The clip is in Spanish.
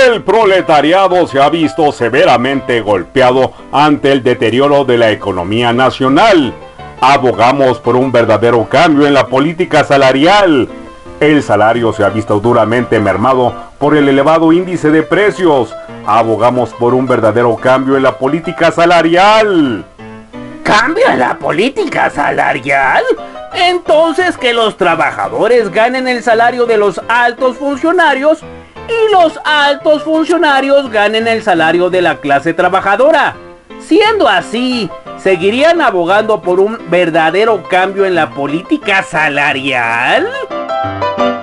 El proletariado se ha visto severamente golpeado ante el deterioro de la economía nacional. Abogamos por un verdadero cambio en la política salarial. El salario se ha visto duramente mermado por el elevado índice de precios. Abogamos por un verdadero cambio en la política salarial. ¿Cambio en la política salarial? Entonces que los trabajadores ganen el salario de los altos funcionarios y los altos funcionarios ganen el salario de la clase trabajadora. Siendo así, ¿seguirían abogando por un verdadero cambio en la política salarial?